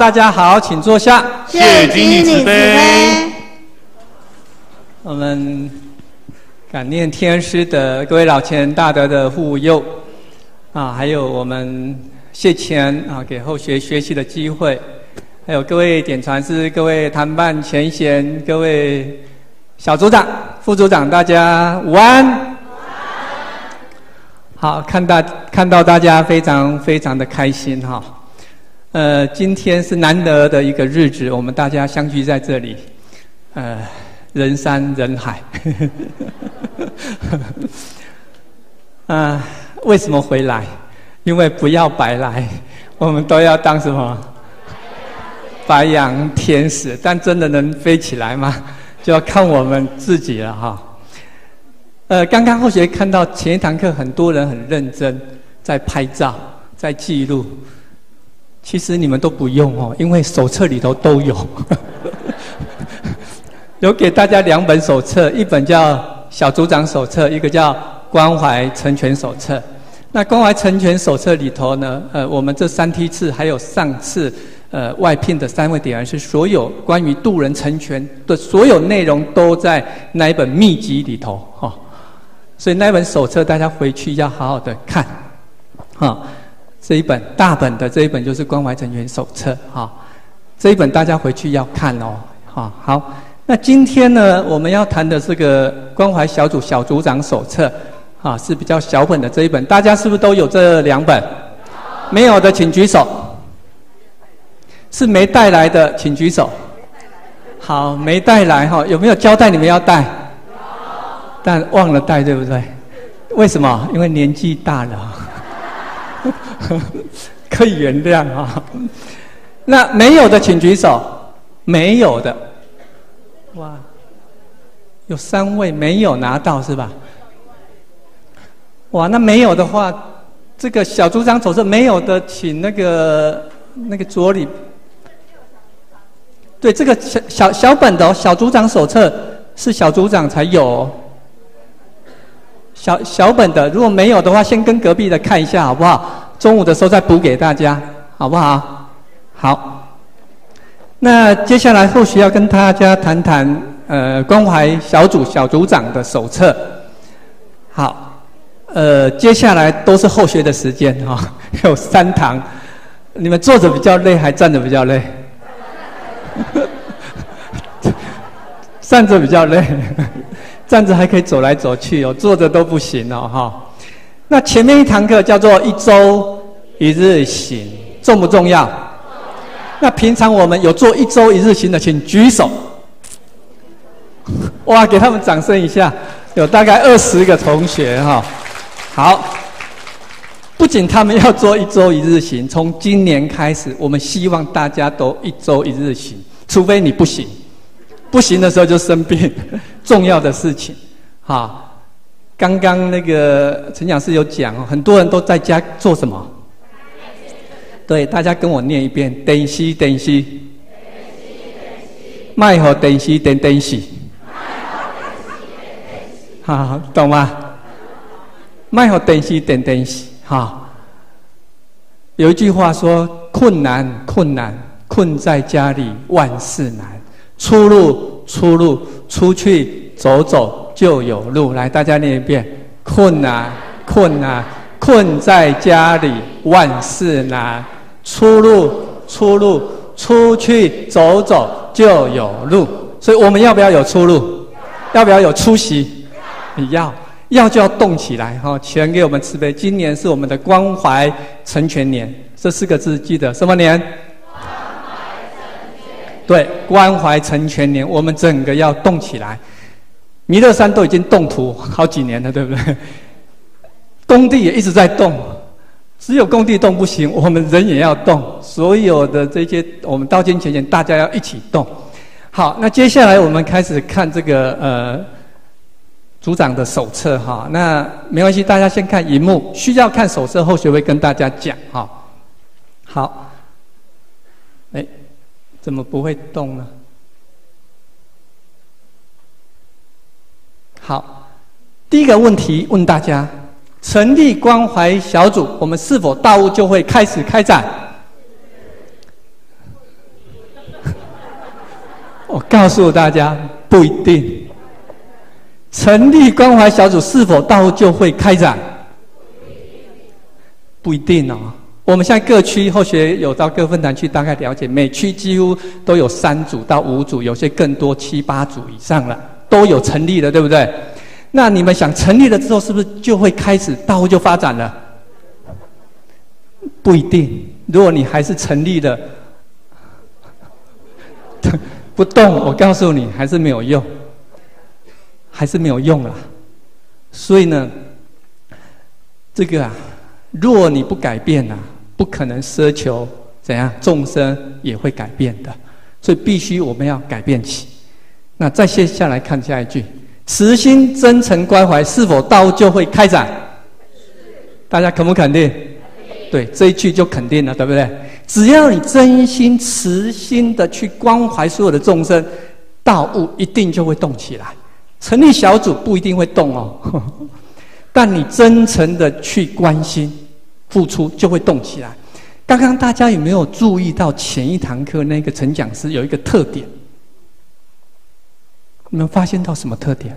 大家好，请坐下。 谢经理慈悲。 我们感念天师的各位老前大德的护佑还有我们谢钱给后学学习的机会，还有各位典传师、各位坛办前贤、各位小组长、副组长，大家午安。好，看到大家非常非常的开心哈。今天是难得的一个日子，我们大家相聚在这里，人山人海。为什么回来？因为不要白来，我们都要当什么？白羊天使。但真的能飞起来吗？就要看我们自己了哈。刚刚后学看到前一堂课，很多人很认真在拍照，在记录。其实你们都不用因为手册里头都有。有给大家2本手册，一本叫小组长手册，一个叫关怀成全手册。那关怀成全手册里头呢，我们这3梯次还有上次外聘的3位点人是所有关于度人成全的所有内容都在那一本秘籍里头所以那本手册大家回去要好好的看这一本大本的这一本就是关怀成全手册这一本大家回去要看好，那今天呢我们要谈的这个关怀小组小组长手册是比较小本的这一本，大家是不是都有这2本？没有的请举手。是没带来的请举手。好，没带来有没有交代你们要带？但忘了带，对不对？为什么？因为年纪大了。可以原谅那没有的请举手。没有的，哇，有3位没有拿到是吧？哇，那没有的话，这个小组长手册没有的，请那个桌里。对，这个小本的小组长手册是小组长才有小本的，如果没有的话，先跟隔壁的看一下好不好？中午的时候再补给大家，好不好？好。那接下来后续要跟大家谈谈关怀小组小组长的手册。好，接下来都是后学的时间有3堂，你们坐着比较累，还站着比较累？站着比较累，站着还可以走来走去坐着都不行那前面一堂课叫做1周1日行，重不重要？那平常我们有做1周1日行的，请举手。哇，给他们掌声一下，有大概20个同学好，不仅他们要做1周1日行，从今年开始，我们希望大家都1周1日行，除非你不行，不行的时候就生病，重要的事情。刚刚那个陈讲师有讲很多人都在家做什么？对，大家跟我念一遍：电视电视，卖好电视电电视，好，懂吗？卖好电视电电视，有一句话说：困难困难，困在家里万事难；出路出路，出去走走就有路。来，大家念一遍：困难困难，困在家里万事难；出路出路，出去走走就有路。所以我们要不要有出路？要不要有出息？你要就要动起来全给我们慈悲。今年是我们的关怀成全年，这4个字记得什么年？关怀成全。对，关怀成全年，我们整个要动起来。弥勒山都已经动土好几年了，对不对？工地也一直在动，只有工地动不行，我们人也要动。所有的这些我们道经前贤大家要一起动。好，那接下来我们开始看这个组长的手册那没关系，大家先看荧幕，需要看手册后学会跟大家讲好，怎么不会动呢？好，第一个问题问大家：成立关怀小组，我们是否大悟就会开始开展？ 我告诉大家，不一定。成立关怀小组是否道就会开展？不一定哦。我们现在各区后学有到各分坛去大概了解，每区几乎都有3组到5组，有些更多7、8组以上了，都有成立的，对不对？那你们想成立了之后，是不是就会开始道务就发展了？不一定。如果你还是成立了不动，我告诉你，还是没有用，还是没有用啦。所以呢，这个若你不改变不可能奢求怎样众生也会改变的。所以必须我们要改变起。那再接下来看下一句：慈心真诚关怀，是否道就会开展？大家肯不肯定？对，这一句就肯定了，对不对？只要你真心慈心的去关怀所有的众生，道务一定就会动起来。成立小组不一定会动哦，但你真诚的去关心、付出，就会动起来。刚刚大家有没有注意到前一堂课那个陈讲师有一个特点？你们发现到什么特点？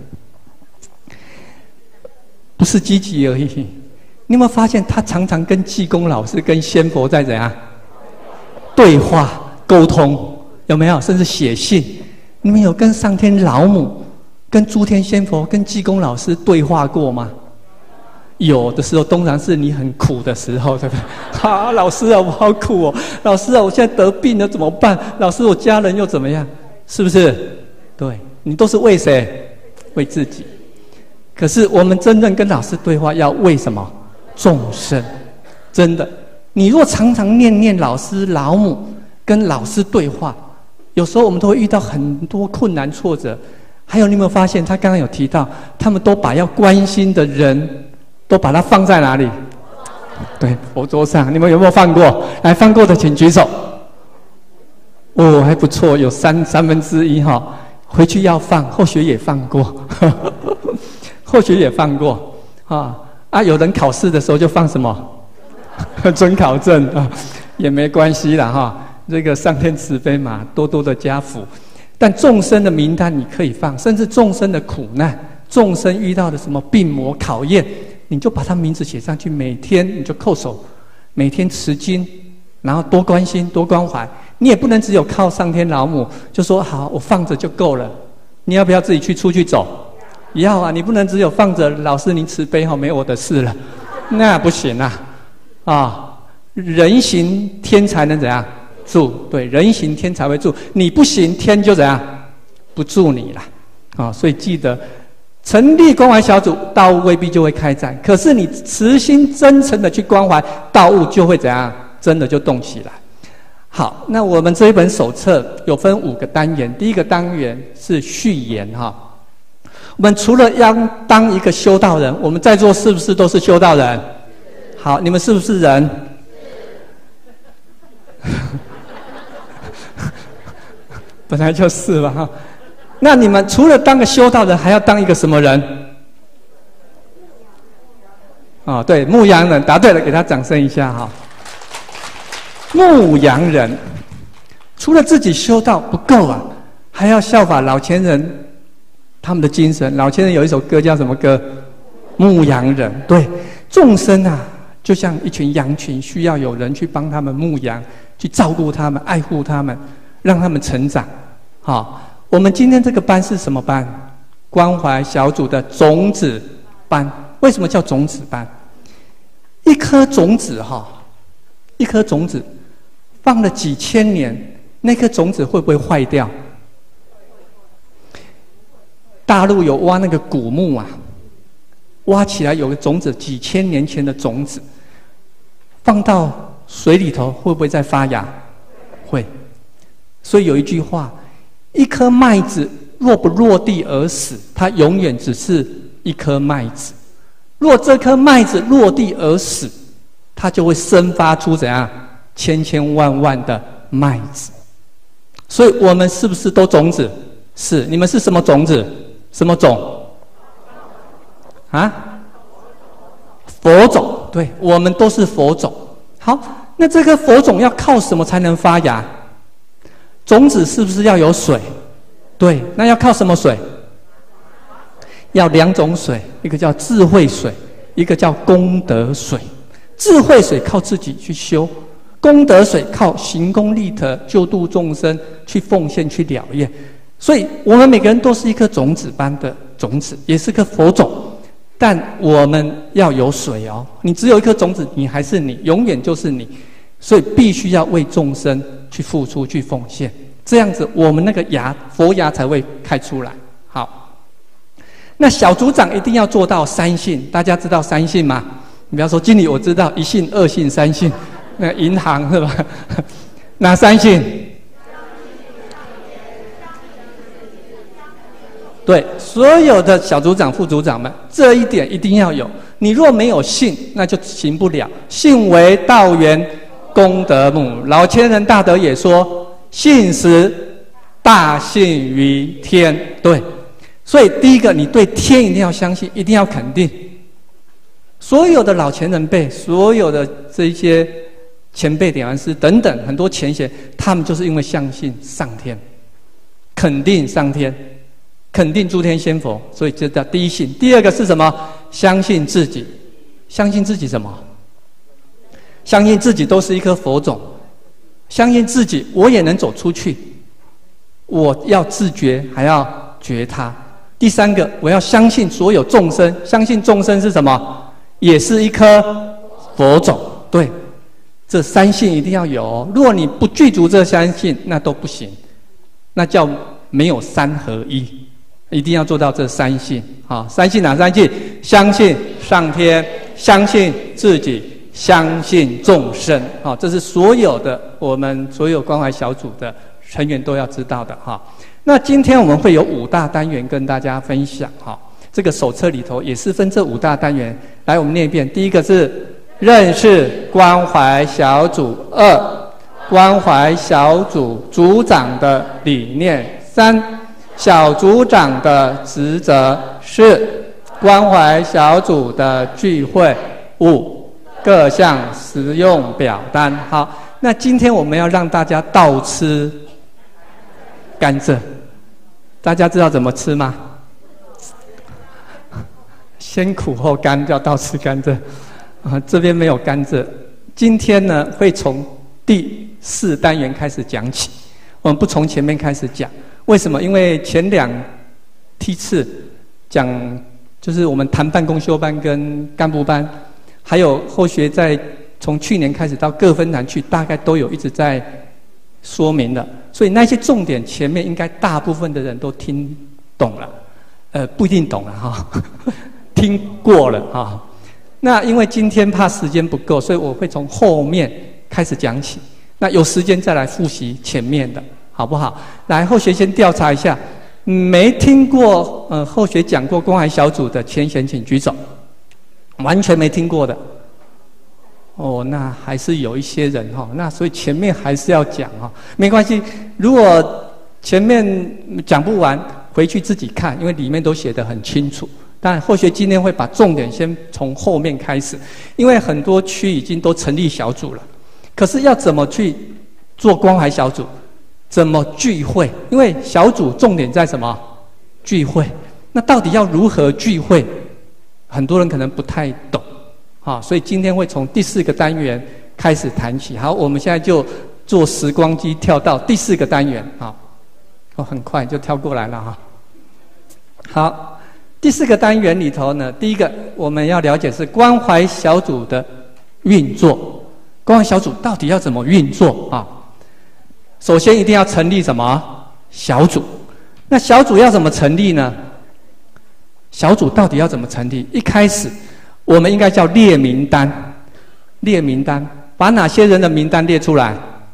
不是积极而已。你有没有发现他常常跟济公老师、跟仙佛在怎样对话、沟通？有没有？甚至写信。你们有跟上天老母、跟诸天仙佛、跟济公老师对话过吗？有的时候，通常是你很苦的时候，对不对？老师啊，我好苦哦！老师啊，我现在得病了怎么办？老师，我家人又怎么样？是不是？对，你都是为谁？为自己。可是我们真正跟老师对话，要为什么？众生。真的，你若常常念老师、老母，跟老师对话，有时候我们都会遇到很多困难挫折。还有，你有没有发现，他刚刚有提到，他们都把要关心的人，都把它放在哪里？对，佛桌上。你们有没有放过？来，放过的请举手。哦，还不错，有三分之一哈。回去要放，后学也放过，后学也放过有人考试的时候就放什么准考证也没关系啦哈。这个上天慈悲嘛，多多的加福。但众生的名单你可以放，甚至众生的苦难、众生遇到的什么病魔考验，你就把他名字写上去，每天你就叩首，每天持经，然后多关心、多关怀。你也不能只有靠上天老母就说好，我放着就够了。你要不要自己出去走？要啊！你不能只有放着，老师您慈悲没我的事了，那不行人行天才能怎样助？对，人行天才会助，你不行，天就怎样不助你了所以记得，成立关怀小组，道务未必就会开展，可是你慈心真诚的去关怀，道务就会怎样？真的就动起来。好，那我们这一本手册有分5个单元，第一个单元是序言我们除了要当一个修道人，我们在座是不是都是修道人？好，你们是不是人？本来就是吧那你们除了当个修道人，还要当一个什么人？对，牧羊人，答对了，给他掌声一下牧羊人，除了自己修道不够还要效法老前人他们的精神。老前人有一首歌叫什么歌？牧羊人。对，众生就像一群羊群，需要有人去帮他们牧羊，去照顾他们、爱护他们，让他们成长。我们今天这个班是什么班？关怀小组的种子班。为什么叫种子班？一颗种子一颗种子放了几千年，那颗种子会不会坏掉？大陆有挖那个古墓挖起来有个种子，几千年前的种子，放到水里头会不会再发芽？会。所以有一句话，一颗麦子若不落地而死，它永远只是一颗麦子；若这颗麦子落地而死，它就会生发出怎样千千万万的麦子。所以我们是不是都种子？是。你们是什么种子？什么种？佛种。对，我们都是佛种。好，那这个佛种要靠什么才能发芽？种子是不是要有水？ 对，那要靠什么水？要2种水，一个叫智慧水，一个叫功德水。智慧水靠自己去修，功德水靠行功立德、救度众生、去奉献、去了愿。所以我们每个人都是一颗种子般的种子，也是颗佛种，但我们要有水哦。你只有一颗种子，你还是你，永远就是你。所以必须要为众生去付出、去奉献，这样子我们那个芽佛芽才会开出来。好，那小组长一定要做到3信，大家知道3信吗？你不要说经理我知道1信、2信、3信，那银行是吧？哪3信？对，所有的小组长、副组长们，这一点一定要有。你若没有信，那就行不了。信为道源，功德母。老千人大德也说：“信实，大信于天。”对，所以第一个，你对天一定要相信，一定要肯定。所有的老前人辈，所有的这些前辈点完师等等很多前贤，他们就是因为相信上天，肯定上天。肯定诸天仙佛，所以这叫第一信。第二个是什么？相信自己。相信自己什么？相信自己都是一颗佛种，相信自己我也能走出去，我要自觉还要觉他。第三个，我要相信所有众生，相信众生是什么？也是一颗佛种。对，这3信一定要有哦。如果你不具足这3信，那都不行，那叫没有3合一。一定要做到这3信啊！3信哪3信？相信上天，相信自己，相信众生啊！这是所有的我们所有关怀小组的成员都要知道的哈。那今天我们会有5大单元跟大家分享哈。这个手册里头也是分这5大单元，来我们念一遍。第一个是认识关怀小组，2关怀小组组长的理念，3小组长的职责，，4关怀小组的聚会，5各项实用表单。好，那今天我们要让大家倒吃甘蔗，大家知道怎么吃吗？先苦后甘，叫倒吃甘蔗。这边没有甘蔗。今天呢，会从第4单元开始讲起，我们不从前面开始讲。为什么？因为前2梯次讲就是我们谈办公修班跟干部班，还有后学在从去年开始到各分坛去，大概都有一直在说明了。所以那些重点前面应该大部分的人都听懂了，不一定懂了哈，听过了哈。那因为今天怕时间不够，所以我会从后面开始讲起。那有时间再来复习前面的。好不好？来，后学先调查一下，没听过后学讲过关怀小组的前贤请举手。完全没听过的，哦，那还是有一些人哈。那所以前面还是要讲哈，没关系。如果前面讲不完，回去自己看，因为里面都写得很清楚。当然，后学今天会把重点先从后面开始，因为很多区已经都成立小组了，可是要怎么去做关怀小组？怎么聚会？因为小组重点在什么？聚会。那到底要如何聚会？很多人可能不太懂，所以今天会从第4个单元开始谈起。好，我们现在就坐时光机跳到第4个单元，很快就跳过来了哈。好，第4个单元里头呢，第一个我们要了解是关怀小组的运作。关怀小组到底要怎么运作啊？首先一定要成立什么小组？那小组要怎么成立呢？小组到底要怎么成立？一开始我们应该叫列名单，列名单，把哪些人的名单列出来？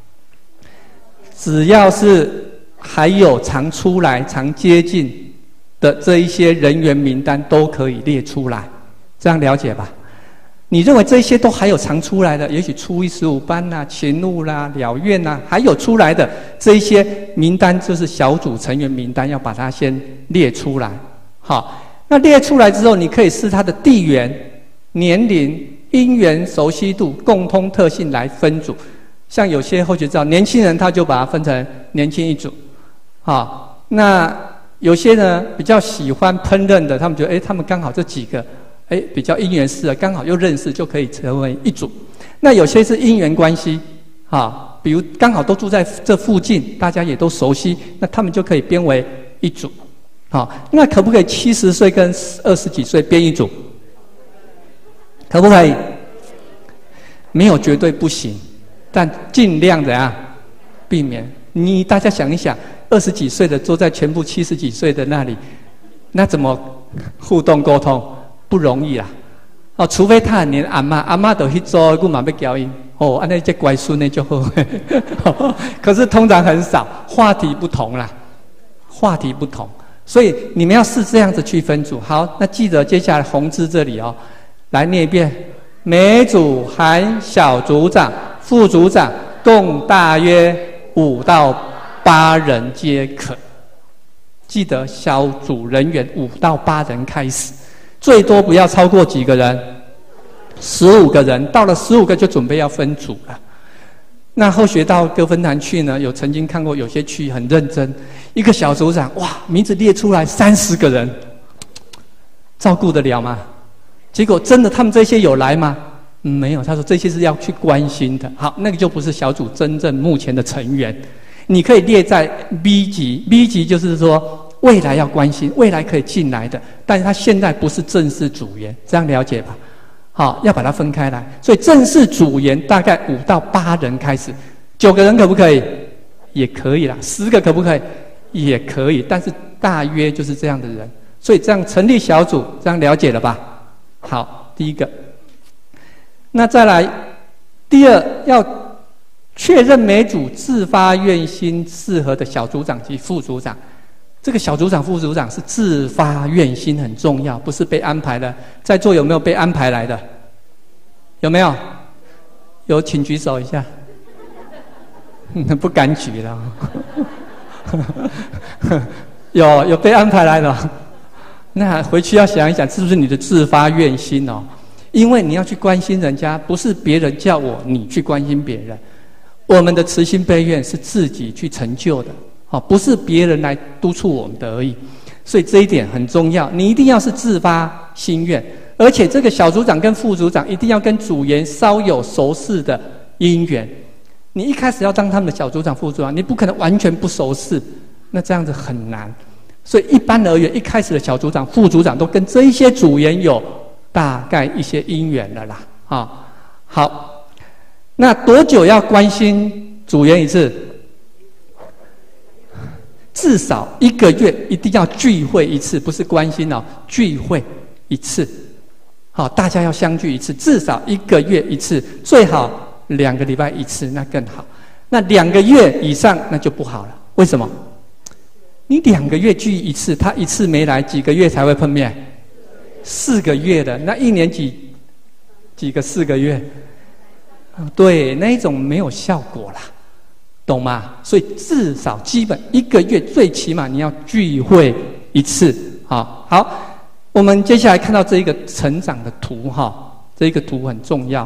只要是还有常出来、常接近的这一些人员名单都可以列出来，这样了解吧？你认为这些都还有常出来的，也许初一15班啦、勤务啦、了愿啦，还有出来的这一些名单，就是小组成员名单，要把它先列出来。好，那列出来之后，你可以视它的地缘、年龄、因缘、熟悉度、共通特性来分组。像有些后学知道，年轻人他就把它分成年轻一组， 那有些呢比较喜欢烹饪的，他们觉得他们刚好这几个比较因缘适合，刚好又认识，就可以成为一组。那有些是因缘关系比如刚好都住在这附近，大家也都熟悉，那他们就可以编为一组。那可不可以70岁跟20几岁编一组？可不可以？没有绝对不行，但尽量怎样避免？大家想一想，20几岁的坐在全部70几岁的那里，那怎么互动沟通？不容易啦。除非他很黏阿嬷都去做，我嘛要教伊。安尼这乖孙呢就好。可是通常很少，话题不同啦，话题不同，所以你们要是这样子去分组。好，那记得接下来红字这里来念一遍：每组含小组长、副组长，共大约5到8人皆可。记得小组人员5到8人开始，最多不要超过几个人？15个人，到了15个就准备要分组了。那后学到各分坛去呢，有曾经看过有些区很认真，一个小组长名字列出来30个人，照顾得了吗？结果真的他们这些有来吗？没有，他说这些是要去关心的。好，那个就不是小组真正目前的成员，你可以列在 B 级。B 级就是说未来要关心，未来可以进来的，但是他现在不是正式组员，这样了解吧？好，要把它分开来。所以正式组员大概5到8人开始，9个人可不可以？也可以啦。10个可不可以？也可以，但是大约就是这样的人。所以这样成立小组，这样了解了吧？好，第一个。那再来，第二，要确认每组自发愿心适合的小组长及副组长。这个小组长、副组长是自发愿心，很重要，不是被安排的。在座有没有被安排来的？有没有？有，请举手一下。不敢举了。有被安排来的。那回去要想一想，是不是你的自发愿心因为你要去关心人家，不是别人叫你去关心别人。我们的慈心悲愿是自己去成就的。不是别人来督促我们的而已，所以这一点很重要。你一定要是自发心愿，而且这个小组长跟副组长一定要跟组员稍有熟识的因缘。你一开始要当他们的小组长、副组长，你不可能完全不熟识，那这样子很难。所以一般而言，一开始的小组长、副组长都跟这一些组员有大概一些因缘了啦。好，那多久要关心组员一次？至少1个月一定要聚会一次，不是关心聚会一次。好，大家要相聚一次，至少1个月一次，最好2个礼拜一次，那更好。那2个月以上那就不好了。为什么？你2个月聚一次，他一次没来，几个月才会碰面？4个月的，那1年几个4个月？对，那一种没有效果啦。懂吗？所以至少基本1个月，最起码你要聚会一次。好，我们接下来看到这一个成长的图这一个图很重要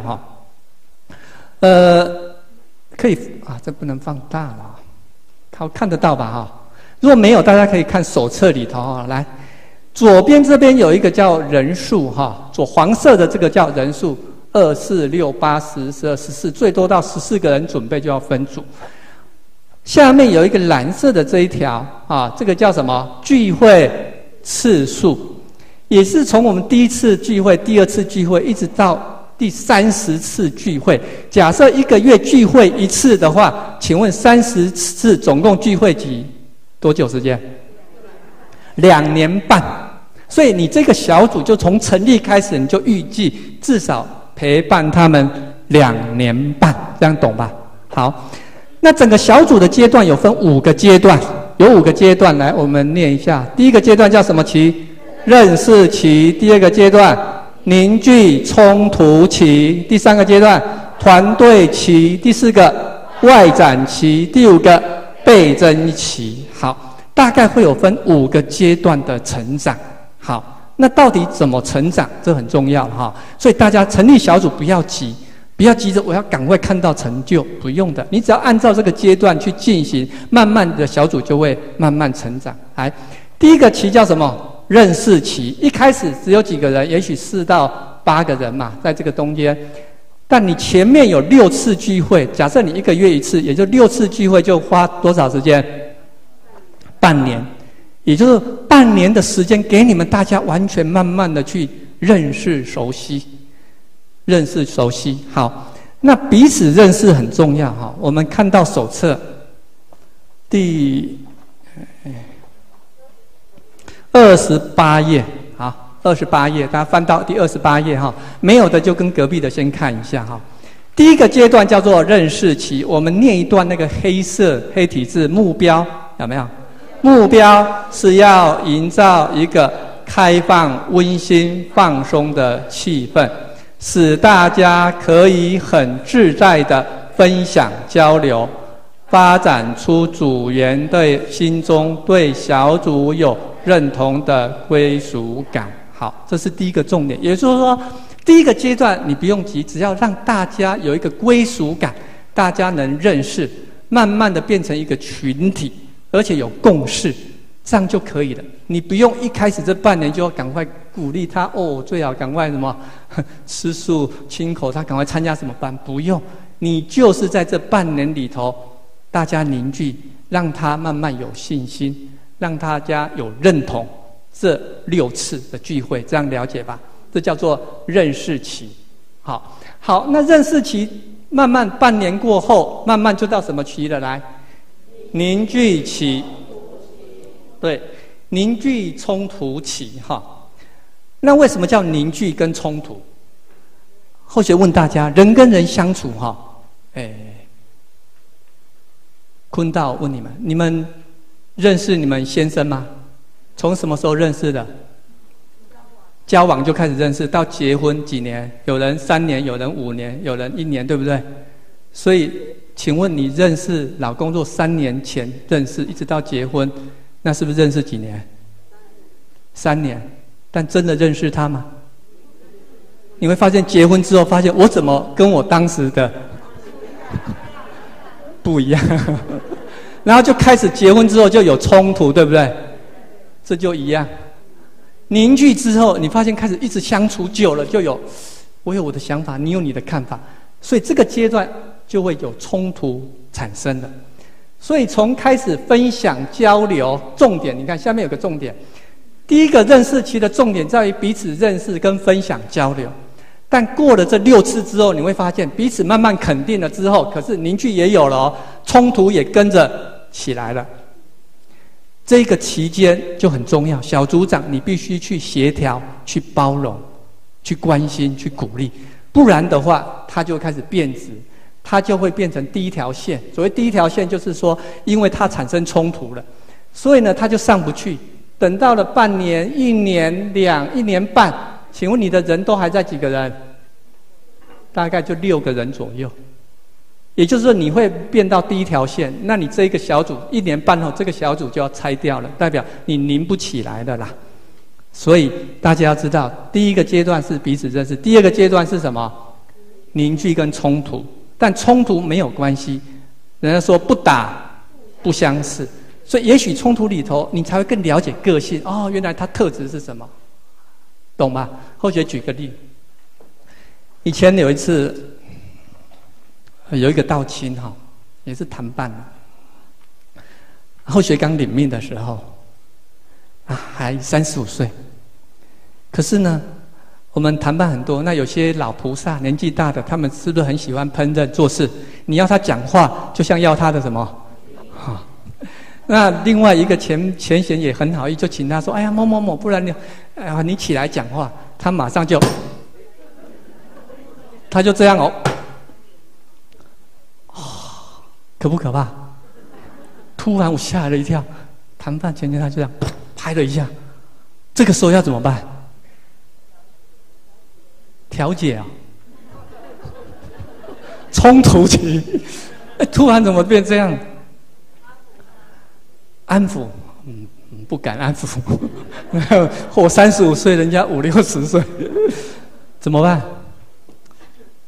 可以这不能放大了，看得到吧如果没有，大家可以看手册里头来，左边这边有一个叫人数左黄色的这个叫人数，2、4、6、8、10、12、14，最多到14个人准备就要分组。下面有一个蓝色的这一条这个叫什么？聚会次数，也是从我们第1次聚会、第2次聚会，一直到第30次聚会。假设1个月聚会1次的话，请问30次总共聚会多久时间？2年半。所以你这个小组就从成立开始，你就预计至少陪伴他们2年半，这样懂吧？好。那整个小组的阶段有分5个阶段，有5个阶段，来我们念一下。第1个阶段叫什么期？认识期。第2个阶段凝聚冲突期。第3个阶段团队期。第4个外展期。第5个倍增期。好，大概会有分5个阶段的成长。好，那到底怎么成长？这很重要所以大家成立小组不要急， 不要急着我要赶快看到成就，不用的，你只要按照这个阶段去进行，慢慢的小组就会慢慢成长。来，第一个期叫什么？认识期。一开始只有几个人，也许4到8个人嘛，在这个中间。但你前面有6次聚会，假设你1个月1次，也就6次聚会，就花多少时间？半年，也就是半年的时间，给你们大家完全慢慢的去认识熟悉。认识熟悉，好，那彼此认识很重要哈。我们看到手册第28页，好，28页，大家翻到第28页哈。没有的就跟隔壁的先看一下哈。第一个阶段叫做认识期，我们念一段那个黑体字目标，有没有？目标是要营造一个开放、温馨、放松的气氛。使大家可以很自在的分享交流，发展出组员对心中对小组有认同的归属感。好，这是第一个重点。也就是说，第一个阶段你不用急，只要让大家有一个归属感，大家能认识，慢慢的变成一个群体，而且有共识，这样就可以了。你不用一开始这半年就要赶快鼓励他哦，最好赶快什么吃素清口，他赶快参加什么班，不用。你就是在这半年里头，大家凝聚，让他慢慢有信心，让大家有认同。这6次的聚会，这样了解吧？这叫做认识期。好，那认识期慢慢半年过后，慢慢就到什么期了？来，凝聚期。对。凝聚冲突期哈，那为什么叫凝聚跟冲突？后学问大家，人跟人相处哈，坤道问你们认识你们先生吗？从什么时候认识的？交往就开始认识，到结婚几年？有人3年，有人5年，有人1年，对不对？所以，请问你认识老公若3年前认识，一直到结婚？那是不是认识几年？3年，但真的认识他吗？你会发现结婚之后，发现我怎么跟我当时的不一样，然后就开始结婚之后就有冲突，对不对？这就一样。凝聚之后，你发现开始一直相处久了，就有我有我的想法，你有你的看法，所以这个阶段就会有冲突产生了。所以从开始分享交流，重点你看下面有个重点，第一个认识期的重点在于彼此认识跟分享交流，但过了这6次之后，你会发现彼此慢慢肯定了之后，可是凝聚也有了哦，冲突也跟着起来了。这个期间就很重要，小组长你必须去协调、去包容、去关心、去鼓励，不然的话，它就开始变质。它就会变成第一条线。所谓第一条线，就是说，因为它产生冲突了，所以呢，它就上不去。等到了半年、1年、1年半，请问你的人都还在几个人？大概就6个人左右。也就是说，你会变到第一条线，那你这一个小组1年半后，这个小组就要拆掉了，代表你拧不起来了啦。所以大家要知道，第一个阶段是彼此认识，第2个阶段是什么？凝聚跟冲突。但冲突没有关系，人家说不打不相识，所以也许冲突里头你才会更了解个性哦，原来他特质是什么，懂吗？后学举个例，以前有一次有一个道亲哈，也是谈判，后学刚领命的时候还35岁，可是呢。我们谈判很多，那有些老菩萨年纪大的，他们是不是很喜欢烹饪做事？你要他讲话，就像要他的什么？那另外一个前贤也很好意，就请他说：“哎呀，某某某，不然你起来讲话。”他马上就，他就这样哦，可不可怕？突然我吓了一跳，谈判前他就这样拍了一下，这个时候要怎么办？调解啊，冲突期，突然怎么变这样？安抚，不敢安抚。我35岁，人家50、60岁，怎么办？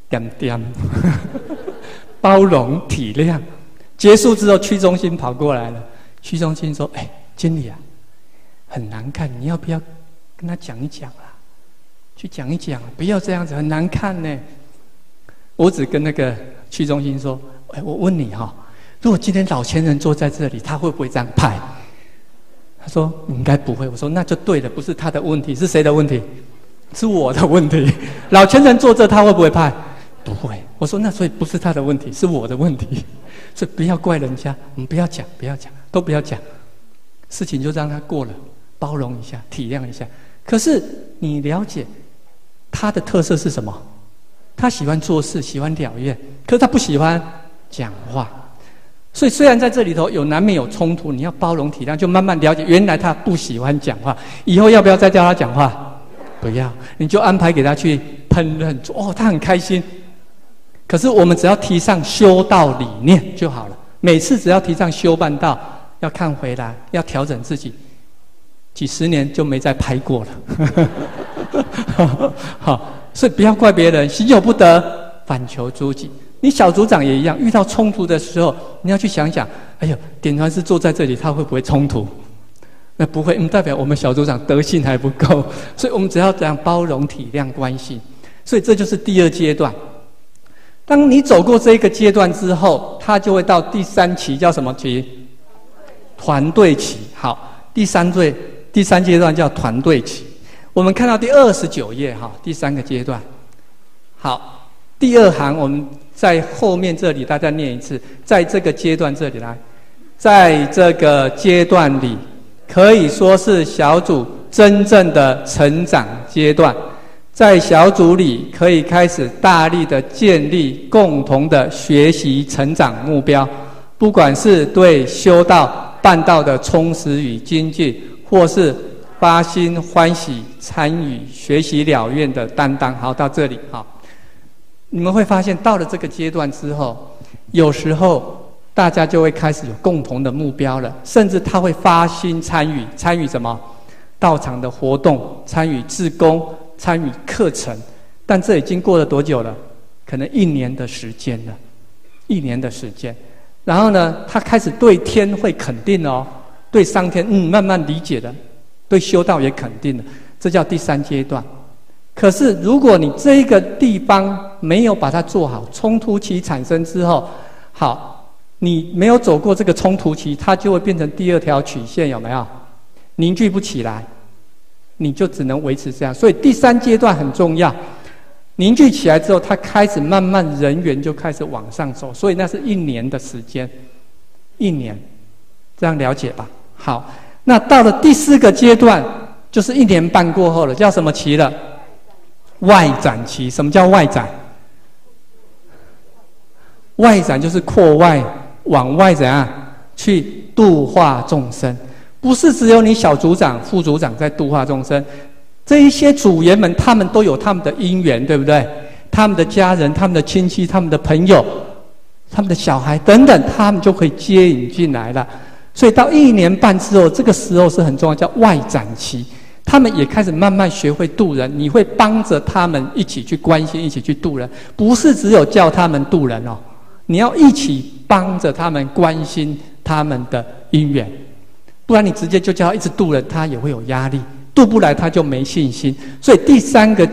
点点，包容体谅。结束之后，区中心跑过来了。区中心说：“经理啊，很难看，你要不要跟他讲一讲啊？去讲一讲，不要这样子，很难看呢。”我只跟那个区中心说：“我问你哈，如果今天老前人坐在这里，他会不会这样拍？”他说：“应该不会。”我说：“那就对了，不是他的问题，是谁的问题？是我的问题。老前人坐这，他会不会拍？不会。”我说：“那所以不是他的问题，是我的问题。所以不要怪人家，我们不要讲，不要讲，都不要讲，事情就让他过了，包容一下，体谅一下。可是你了解他的特色是什么？他喜欢做事，喜欢了愿，可是他不喜欢讲话。所以虽然在这里头难免有冲突，你要包容体谅，就慢慢了解，原来他不喜欢讲话。以后要不要再叫他讲话？不要，你就安排给他去烹饪，他很开心。可是我们只要提倡修道理念就好了。每次只要提倡修办道，要看回来，要调整自己，几十年就没再拍过了。好，所以不要怪别人，行有不得，反求诸己。你小组长也一样，遇到冲突的时候，你要去想想，典传师坐在这里，他会不会冲突？那不会，代表我们小组长德性还不够。所以我们只要这样包容、体谅、关心。所以这就是第二阶段。当你走过这个阶段之后，它就会到第三期，叫什么期？团队期。好，第三阶段叫团队期。我们看到第29页哈，第三个阶段。好，第二行我们在后面这里大家念一次，在这个阶段这里来，在这个阶段里，可以说是小组真正的成长阶段。在小组里可以开始大力的建立共同的学习成长目标，不管是对修道办道的充实与精进，或是发心欢喜参与学习了愿的担当。好，到这里好，你们会发现到了这个阶段之后，有时候大家就会开始有共同的目标了，甚至他会发心参与什么？道场的活动，参与志工，参与课程。但这已经过了多久了？可能1年的时间了，1年的时间。然后呢，他开始对天会肯定哦，对上天慢慢理解了，对修道也肯定了，这叫第三阶段。可是如果你这一个地方没有把它做好，冲突期产生之后，好，你没有走过这个冲突期，它就会变成第二条曲线，有没有？凝聚不起来，你就只能维持这样。所以第三阶段很重要，凝聚起来之后，它开始慢慢人员就开始往上走，所以那是1年的时间，1年，这样了解吧？好，那到了第4个阶段，就是1年半过后了，叫什么期了？外展期。什么叫外展？外展就是扩外，往外怎样去度化众生。不是只有你小组长、副组长在度化众生，这一些组员们，他们都有他们的因缘，对不对？他们的家人、他们的亲戚、他们的朋友、他们的小孩等等，他们就可以接引进来了。所以到1年半之后，这个时候是很重要，叫外展期。他们也开始慢慢学会度人，你会帮着他们一起去关心，一起去度人，不是只有叫他们度人哦，你要一起帮着他们关心他们的因缘。不然你直接就叫他一直度人，他也会有压力，度不来他就没信心。所以第4个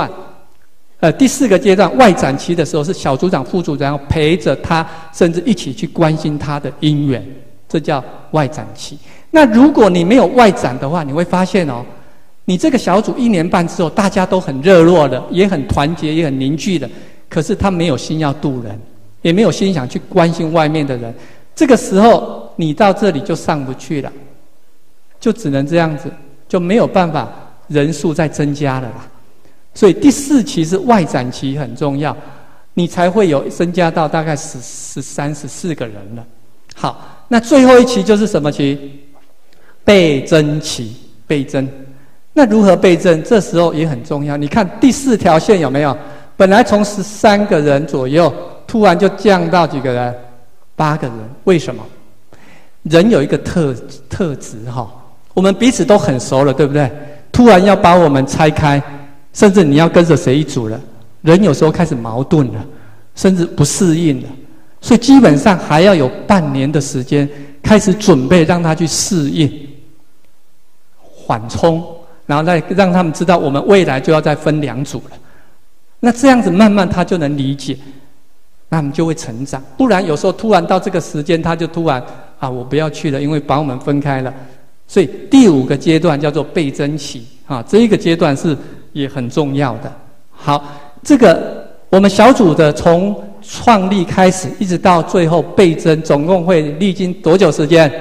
阶段外展期的时候，是小组长、副组长陪着他，甚至一起去关心他的因缘，这叫外展期。那如果你没有外展的话，你会发现哦，你这个小组1年半之后，大家都很热络的，也很团结，也很凝聚的，可是他没有心要度人，也没有心想去关心外面的人。这个时候你到这里就上不去了，就只能这样子，就没有办法人数再增加了啦。所以第4期是外展期很重要，你才会有增加到大概13、14个人了。好，那最后一期就是什么期？倍增期，倍增。那如何倍增？这时候也很重要。你看第4条线有没有？本来从13个人左右，突然就降到几个人？8个人。为什么？人有一个特质哈，我们彼此都很熟了，对不对？突然要把我们拆开，甚至你要跟着谁一组了， 人有时候开始矛盾了，甚至不适应了，所以基本上还要有半年的时间开始准备，让他去适应、缓冲，然后再让他们知道我们未来就要再分2组了。那这样子慢慢他就能理解，那我们就会成长。不然有时候突然到这个时间，他就突然我不要去了，因为把我们分开了。所以第5个阶段叫做倍增期这一个阶段是也很重要的。好，这个我们小组的从创立开始一直到最后倍增，总共会历经多久时间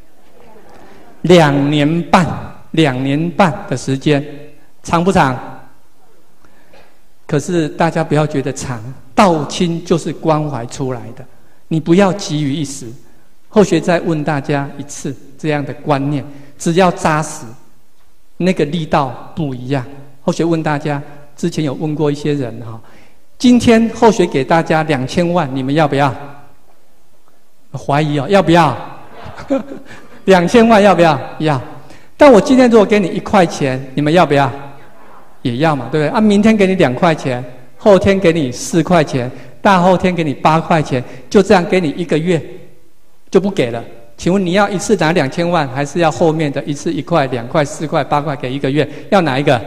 ？2年半，2年半的时间，长不长？可是大家不要觉得长，道亲就是关怀出来的，你不要急于一时。后学再问大家一次这样的观念，只要扎实，那个力道不一样。后学问大家，之前有问过一些人今天后学给大家2000万，你们要不要？怀疑要不要？2000万要不要？要。但我今天如果给你1块钱，你们要不要？也要嘛，对不对？明天给你2块钱，后天给你4块钱，大后天给你8块钱，就这样给你1个月，就不给了。请问你要一次拿2000万，还是要后面的一次1块、2块、4块、8块给1个月？要哪一个？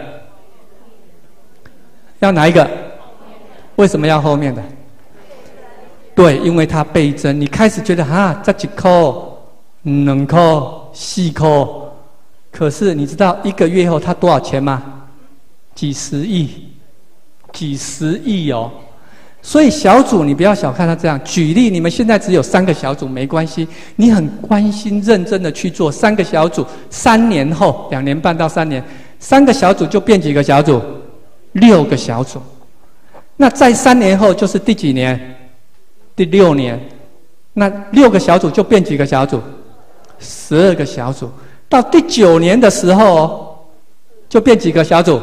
要哪一个？为什么要后面的？对，因为它倍增。你开始觉得这1块、2块、4块，可是你知道1个月后它多少钱吗？几十亿，几十亿哦！所以小组你不要小看它这样。举例，你们现在只有3个小组，没关系，你很关心、认真的去做3个小组，3年后，2年半到3年，3个小组就变几个小组？6个小组。那在3年后就是第几年？第6年。那6个小组就变几个小组？12个小组。到第9年的时候就变几个小组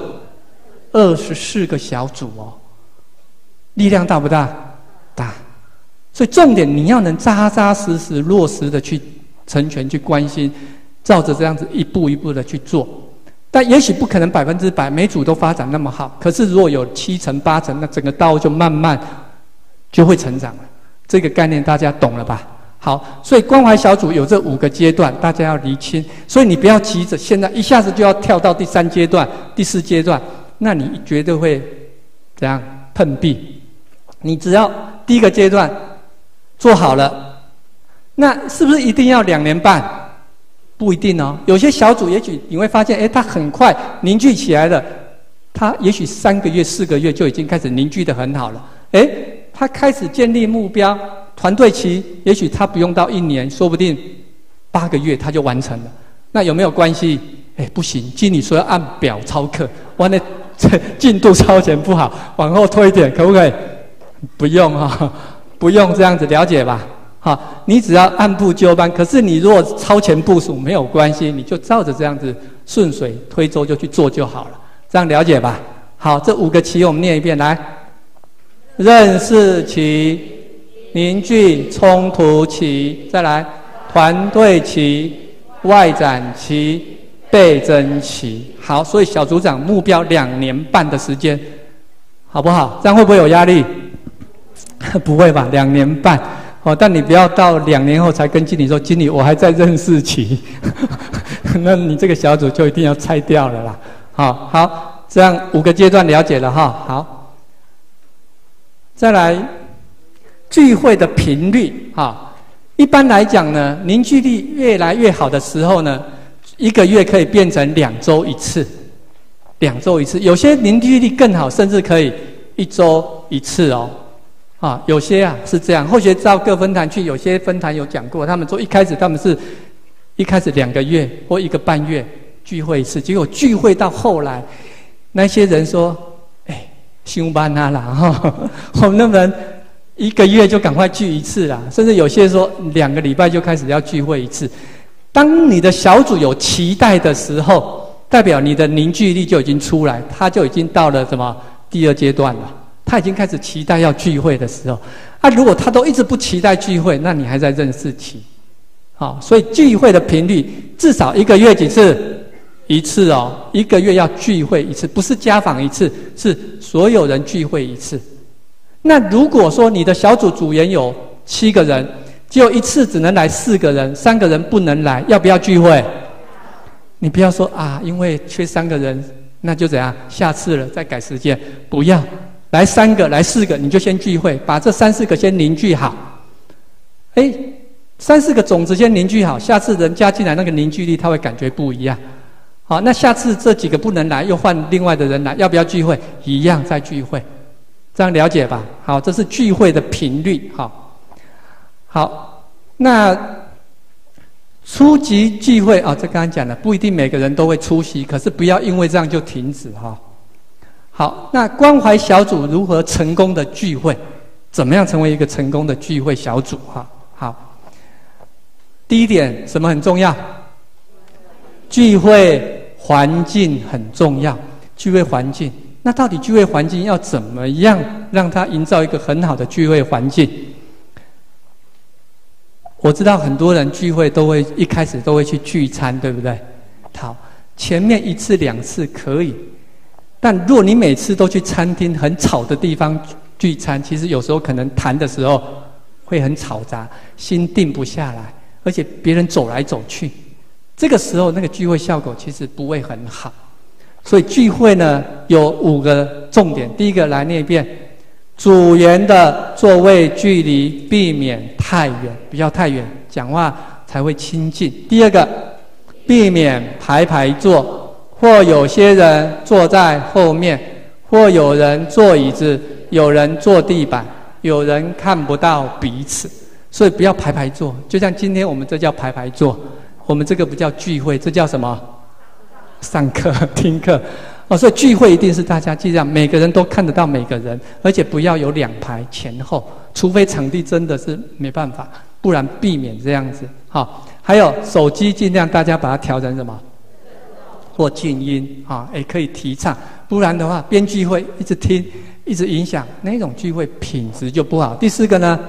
？24个小组力量大不大？大。所以重点你要能扎扎实实落实的去成全、去关心，照着这样子一步一步的去做。但也许不可能100%每组都发展那么好，可是如果有7成8成，那整个道就慢慢就会成长了。这个概念大家懂了吧？好，所以关怀小组有这5个阶段，大家要厘清。所以你不要急着现在一下子就要跳到第3阶段、第4阶段，那你绝对会怎样碰壁？你只要第1个阶段做好了，那是不是一定要2年半？不一定哦。有些小组也许你会发现，它很快凝聚起来了，它也许3个月、4个月就已经开始凝聚得很好了。它开始建立目标，团队期也许它不用到1年，说不定8个月它就完成了。那有没有关系？不行，经理说要按表操课，哇，那进度超前不好，往后推一点，可不可以？不用不用这样子，了解吧？你只要按部就班。可是你如果超前部署没有关系，你就照着这样子顺水推舟就去做就好了，这样了解吧？好，这5个期我们念一遍来：认识期、凝聚冲突期，再来团队期、外展期、倍增期。好，所以小组长目标2年半的时间，好不好？这样会不会有压力？不会吧，2年半。但你不要到2年后才跟经理说，经理我还在认识期，那你这个小组就一定要拆掉了啦。好，这样5个阶段了解了哈。好，再来聚会的频率一般来讲呢，凝聚力越来越好的时候呢，1个月可以变成2周1次，2周1次。有些凝聚力更好，甚至可以1周1次哦。有些是这样。后学到各分坛去，有些分坛有讲过，他们说一开始2个月或1个半月聚会1次，结果聚会到后来，那些人说：“上班啦，我们能不能1个月就赶快聚1次啦？”甚至有些说2个礼拜就开始要聚会1次。当你的小组有期待的时候，代表你的凝聚力就已经出来，它就已经到了什么第2阶段了。他已经开始期待要聚会的时候，如果他都一直不期待聚会，那你还在认识期。所以聚会的频率至少1个月几次一次哦，1个月要聚会一次，不是家访一次，是所有人聚会一次。那如果说你的小组组员有7个人，只有一次只能来4个人，3个人不能来，要不要聚会？你不要说啊，因为缺3个人，那就怎样？下次了再改时间，不要来3个，来4个，你就先聚会，把这3、4个先凝聚好。3、4个种子先凝聚好，下次人加进来，那个凝聚力他会感觉不一样。好，那下次这几个不能来，又换另外的人来，要不要聚会？一样再聚会，这样了解吧？好，这是聚会的频率。好，那初级聚会啊，这刚才讲了，不一定每个人都会出席，可是不要因为这样就停止哈。好，那关怀小组如何成功的聚会？怎么样成为一个成功的聚会小组？好，第一点，什么很重要？聚会环境很重要。聚会环境，那到底聚会环境要怎么样让它营造一个很好的聚会环境？我知道很多人聚会一开始都会去聚餐，对不对？好，前面1次2次可以，但如果你每次都去餐厅很吵的地方聚餐，其实有时候可能谈的时候会很吵杂，心定不下来，而且别人走来走去，这个时候那个聚会效果其实不会很好。所以聚会呢有5个重点，第一个来念一遍。组员的座位距离避免太远，不要太远，讲话才会亲近。第二个，避免排坐，或有些人坐在后面，或有人坐椅子，有人坐地板，有人看不到彼此，所以不要排坐。就像今天我们这叫排坐，我们这个不叫聚会，这叫什么？上课听课。所以聚会一定是大家记得每个人都看得到每个人，而且不要有2排前后，除非场地真的是没办法，不然避免这样子。好，还有手机尽量大家把它调成什么？或静音也可以提倡，不然的话边聚会一直听，一直影响，那种聚会品质就不好。第4个呢？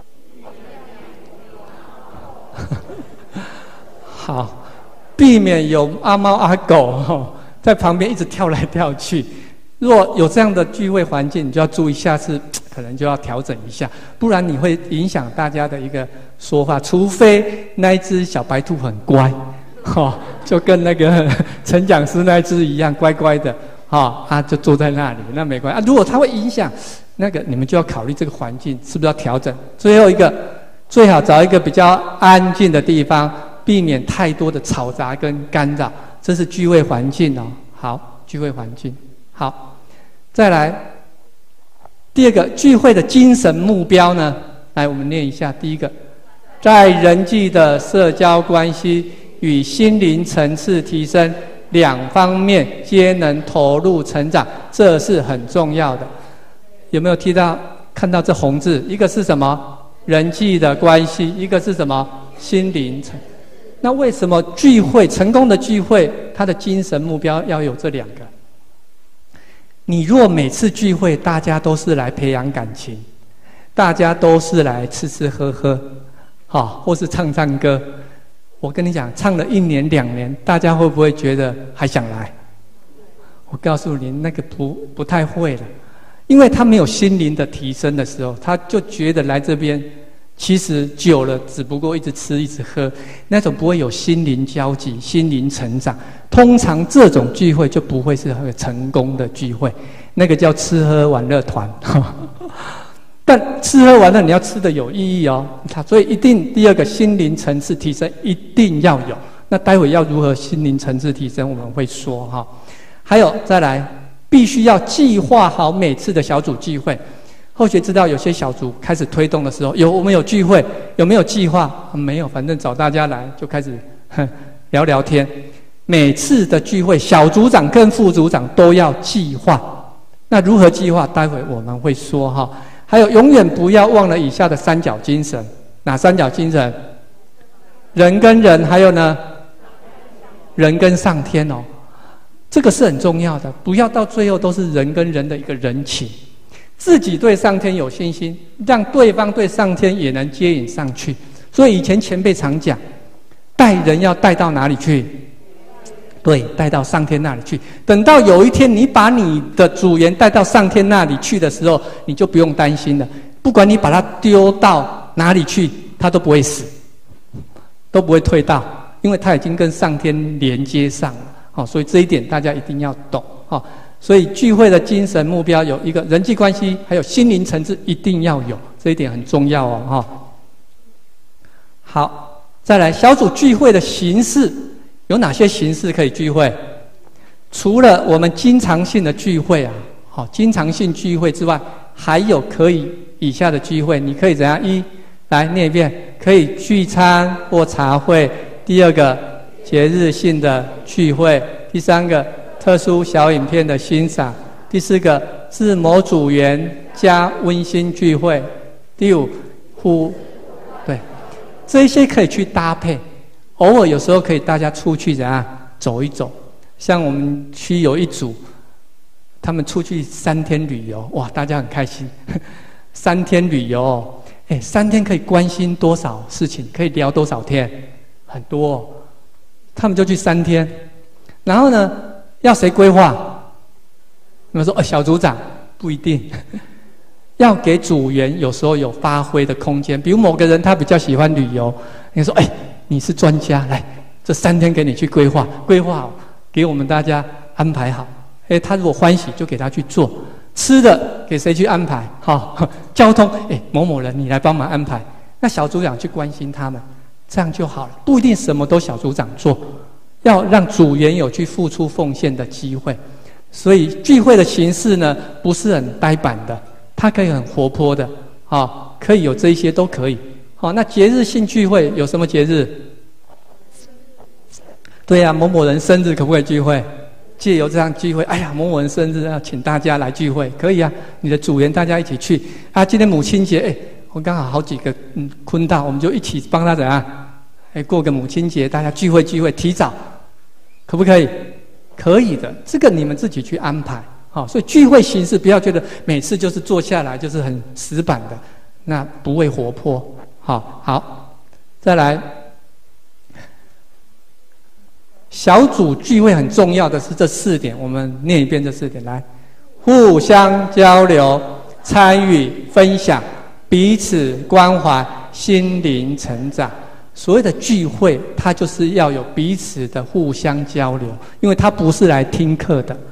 好，避免有阿猫阿狗在旁边一直跳来跳去。若有这样的聚会环境，你就要注意，下次可能就要调整一下，不然你会影响大家的一个说法。除非那一只小白兔很乖，就跟那个陈讲师那一只一样乖乖的，他就坐在那里，那没关系。如果它会影响那个，你们就要考虑这个环境是不是要调整。最后一个，最好找一个比较安静的地方，避免太多的吵杂跟干扰。这是聚会环境哦。好，聚会环境好。再来，第2个聚会的精神目标呢？来，我们念一下。第1个，在人际的社交关系与心灵层次提升2方面皆能投入成长，这是很重要的。有没有看到这红字？一个是什么？人际的关系，一个是什么？心灵层。那为什么聚会成功的聚会，它的精神目标要有这2个？你若每次聚会大家都是来培养感情，大家都是来吃吃喝喝，或是唱唱歌，我跟你讲，唱了1年2年，大家会不会觉得还想来？我告诉你，那个不太会了，因为他没有心灵的提升的时候，他就觉得来这边其实久了，只不过一直吃一直喝，那种不会有心灵交集、心灵成长。通常这种聚会就不会是很成功的聚会，那个叫吃喝玩乐团。但吃喝玩乐你要吃的有意义哦，所以一定第2个心灵层次提升一定要有。那待会要如何心灵层次提升，我们会说哈。还有再来，必须要计划好每次的小组聚会。后学知道有些小组开始推动的时候，我们有聚会，有没有计划？没有，反正找大家来就开始聊聊天。每次的聚会，小组长跟副组长都要计划。那如何计划？待会我们会说哈。还有，永远不要忘了以下的3角精神。哪3角精神？人跟人，还有呢，人跟上天哦。这个是很重要的，不要到最后都是人跟人的一个人情。自己对上天有信心，让对方对上天也能接引上去。所以以前前辈常讲，带人要带到哪里去？ 对，带到上天那里去。等到有一天你把你的组员带到上天那里去的时候，你就不用担心了。不管你把它丢到哪里去，它都不会死，都不会退到，因为它已经跟上天连接上了。所以这一点大家一定要懂。所以聚会的精神目标有一个人际关系，还有心灵层次一定要有，这一点很重要哦。好，再来小组聚会的形式。有哪些形式可以聚会？除了我们经常性的聚会经常性聚会之外，还有可以以下的聚会，你可以怎样？一，来念一遍，可以聚餐或茶会；第二个，节日性的聚会；第三个，特殊小影片的欣赏；第四个，自某组员加温馨聚会；第五，对，这些可以去搭配。偶尔有时候可以大家出去怎样走一走，像我们区有一组，他们出去3天旅游，哇，大家很开心。3天旅游，3天可以关心多少事情，可以聊多少天，很多哦。他们就去3天，然后呢，要谁规划？你们说小组长不一定，要给组员有时候有发挥的空间。比如某个人他比较喜欢旅游，你说你是专家，来，这3天给你去规划好，给我们大家安排好。他如果欢喜，就给他去做。吃的给谁去安排？交通，某某人你来帮忙安排。那小组长去关心他们，这样就好了。不一定什么都小组长做，要让组员有去付出奉献的机会。所以聚会的形式呢，不是很呆板的，它可以很活泼的，可以有这一些都可以。那节日性聚会有什么节日？对呀，某某人生日可不可以聚会？借由这样聚会，某某人生日要请大家来聚会，可以啊。你的组员大家一起去今天母亲节，我刚好好几个坤到，我们就一起帮他怎样？过个母亲节，大家聚会，提早，可不可以？可以的，这个你们自己去安排。所以聚会形式不要觉得每次就是坐下来就是很死板的，那不会活泼。好，再来，小组聚会很重要的是这4点，我们念一遍这4点来：互相交流、参与、分享、彼此关怀、心灵成长。所谓的聚会，它就是要有彼此的互相交流，因为它不是来听课的，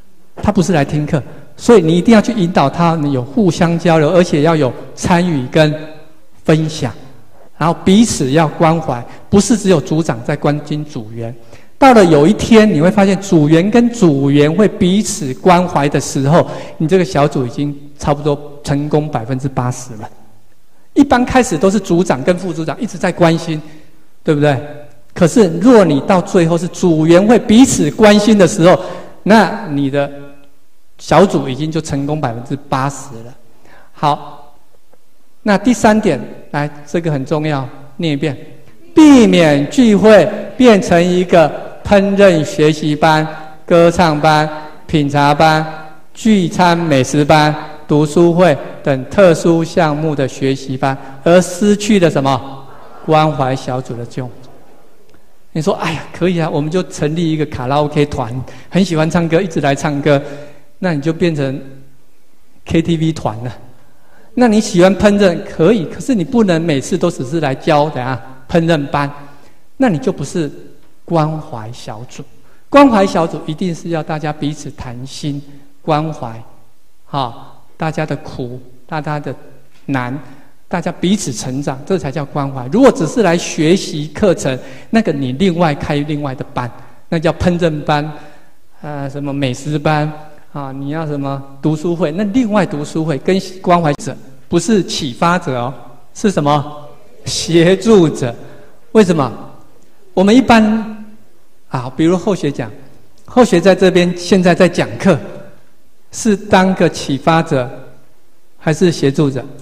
所以你一定要去引导他们有互相交流，而且要有参与跟分享，然后彼此要关怀，不是只有组长在关心组员。到了有一天，你会发现组员跟组员会彼此关怀的时候，你这个小组已经差不多成功80%了。一般开始都是组长跟副组长一直在关心，对不对？可是若你到最后是组员会彼此关心的时候，那你的小组已经就成功80%了。好，那第3点，来，这个很重要，念一遍：避免聚会变成一个烹饪学习班、歌唱班、品茶班、聚餐美食班、读书会等特殊项目的学习班，而失去了什么？关怀小组的重。你说可以啊，我们就成立一个卡拉 OK 团，很喜欢唱歌，一直来唱歌，那你就变成 KTV 团了。那你喜欢烹饪可以，可是你不能每次都只是来教烹饪班，那你就不是关怀小组。关怀小组一定是要大家彼此谈心，关怀大家的苦，大家的难，大家彼此成长，这才叫关怀。如果只是来学习课程，那个你另外开另外的班，那叫烹饪班，什么美食班你要什么读书会，那另外读书会跟关怀者不是启发者哦，是什么？协助者。为什么？我们一般比如后学讲，后学在这边现在在讲课，是当个启发者还是协助者？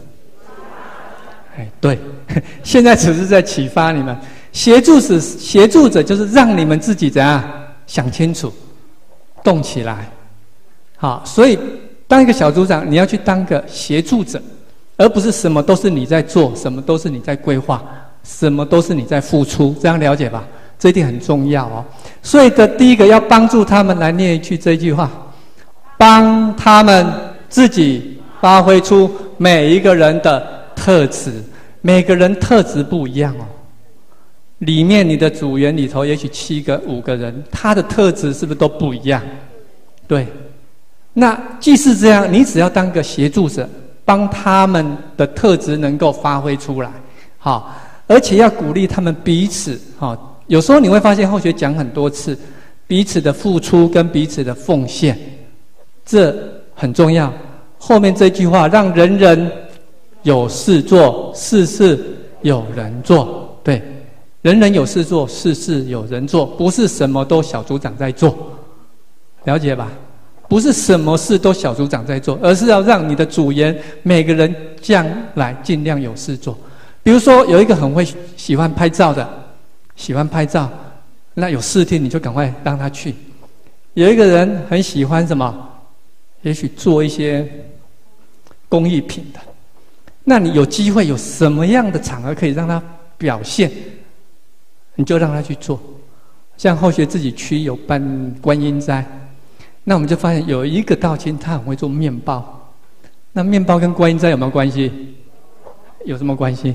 对，现在只是在启发你们。协助者就是让你们自己怎样想清楚，动起来。所以当一个小组长，你要去当个协助者，而不是什么都是你在做，什么都是你在规划，什么都是你在付出，这样了解吧？ 这一点很重要哦。所以的第一个要帮助他们来念一句这句话，帮他们自己发挥出每一个人的特质，每个人特质不一样哦。里面你的组员里头也许7个、5个人，他的特质是不是都不一样？对。那既是这样，你只要当个协助者，帮他们的特质能够发挥出来，好，而且要鼓励他们彼此，好，有时候你会发现后学讲很多次，彼此的付出跟彼此的奉献，这很重要。后面这句话，让人人有事做，事事有人做，对，人人有事做，事事有人做，不是什么都小组长在做，了解吧？不是什么事都小组长在做，而是要让你的组员每个人将来尽量有事做。比如说有一个很会喜欢拍照的，喜欢拍照，那有视听你就赶快让他去。有一个人很喜欢什么？也许做一些工艺品的，那你有机会有什么样的场合可以让他表现，你就让他去做。像后学自己区有办观音斋，那我们就发现有一个道亲他很会做面包，那面包跟观音斋有没有关系？有什么关系？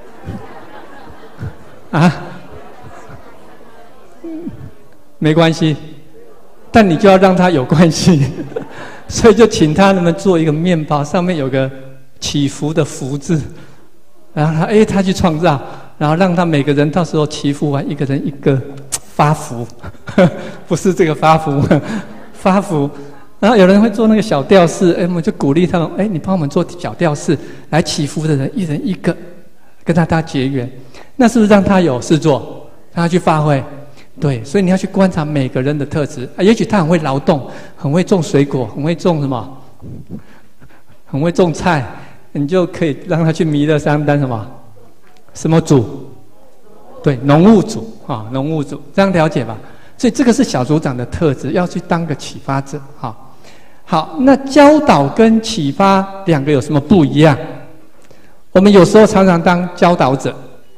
啊？没关系，但你就要让他有关系，所以就请他能不能做一个面包，上面有个祈福的福字，然后他去创造，然后让他每个人到时候祈福完，一个人一个发福，不是这个发福。发福，然后有人会做那个小吊饰，我们就鼓励他们，你帮我们做小吊饰，来祈福的人一人一个，跟大家结缘，那是不是让他有事做，让他去发挥？对，所以你要去观察每个人的特质，也许他很会劳动，很会种水果，很会种什么，很会种菜，你就可以让他去弥勒山当什么组？对，农务组啊，农务组，这样了解吧？所以这个是小组长的特质，要去当个启发者。好，那教导跟启发两个有什么不一样？我们有时候常常当教导者。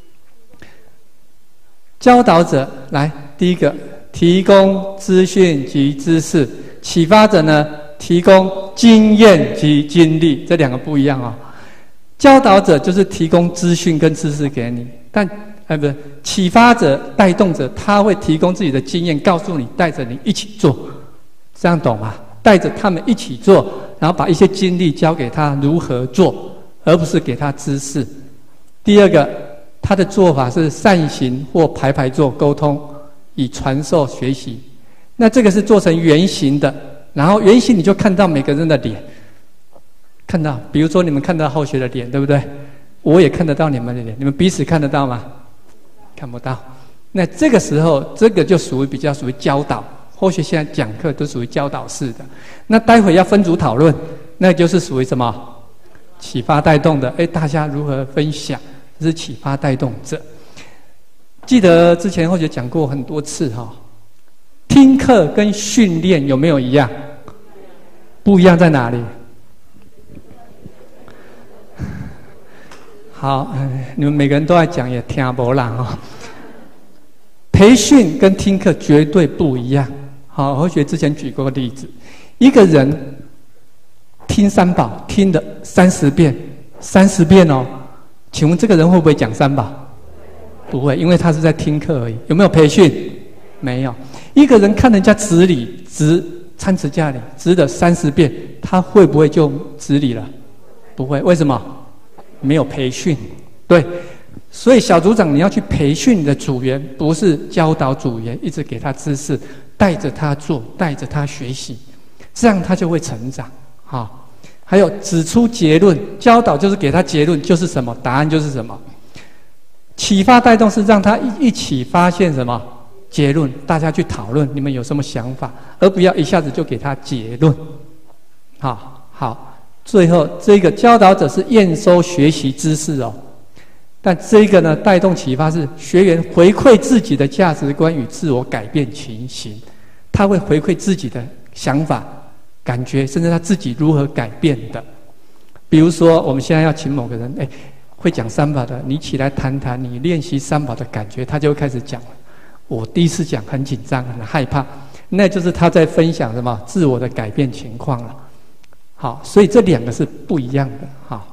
教导者来，第一个提供资讯及知识，启发者呢提供经验及经历，这两个不一样哦。教导者就是提供资讯跟知识给你，但不是启发者、带动者，他会提供自己的经验，告诉你，带着你一起做，这样懂吗？带着他们一起做，然后把一些经历交给他如何做，而不是给他知识。第二个，他的做法是善行或排坐沟通，以传授学习。那这个是做成圆形的，然后圆形你就看到每个人的脸，看到，比如说你们看到后学的脸，对不对？我也看得到你们的脸，你们彼此看得到吗？看不到。那这个时候，这个就比较属于教导。后学现在讲课都属于教导式的。那待会要分组讨论，那就是属于什么？启发带动的。大家如何分享？这是启发带动者。记得之前后学讲过很多次哈，听课跟训练有没有一样？不一样在哪里？好，你们每个人都在讲，也听不啦哈。培训跟听课绝对不一样。好，后学之前举过个例子，一个人听三宝听了30遍哦，请问这个人会不会讲三宝？不会，因为他是在听课而已。有没有培训？没有。一个人看人家执礼，参持驾礼，执了30遍，他会不会就执礼了？不会，为什么？没有培训。对，所以小组长你要去培训你的组员，不是教导组员，一直给他知识，带着他做，带着他学习，这样他就会成长。好，还有指出结论，教导就是给他结论就是什么，答案就是什么。启发带动是让他一起发现什么结论，大家去讨论你们有什么想法，而不要一下子就给他结论。好，最后这个教导者是验收学习知识哦，但这个呢带动启发是学员回馈自己的价值观与自我改变情形，他会回馈自己的想法、感觉，甚至他自己如何改变的。比如说我们现在要请某个人，会讲三宝的，你起来谈谈你练习三宝的感觉，他就会开始讲了。 我第一次讲很紧张很害怕，那就是他在分享什么自我的改变情况了。好，所以这两个是不一样的。好。